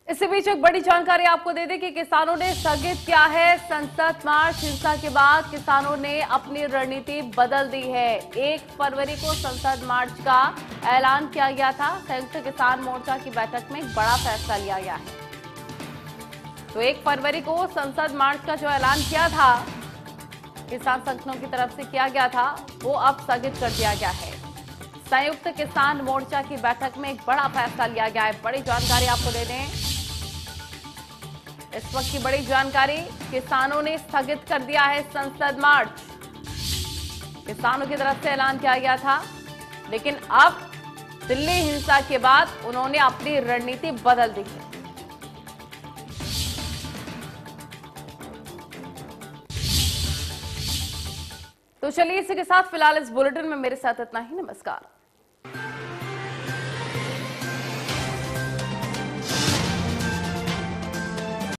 इसी बीच एक बड़ी जानकारी आपको दे दें कि किसानों ने स्थगित किया है संसद मार्च। हिंसा के बाद किसानों ने अपनी रणनीति बदल दी है। 1 फरवरी को संसद मार्च का ऐलान किया गया था। संयुक्त किसान मोर्चा की बैठक में एक बड़ा फैसला लिया गया है। तो 1 फरवरी को संसद मार्च का जो ऐलान किया था किसान संगठनों की तरफ से किया गया था, वो अब स्थगित कर दिया गया है। संयुक्त किसान मोर्चा की बैठक में एक बड़ा फैसला लिया गया है। बड़ी जानकारी आपको दे दें, इस वक्त की बड़ी जानकारी, किसानों ने स्थगित कर दिया है संसद मार्च। किसानों की तरफ से ऐलान किया गया था, लेकिन अब दिल्ली हिंसा के बाद उन्होंने अपनी रणनीति बदल दी है। तो चलिए, इसी के साथ फिलहाल इस बुलेटिन में मेरे साथ इतना ही। नमस्कार।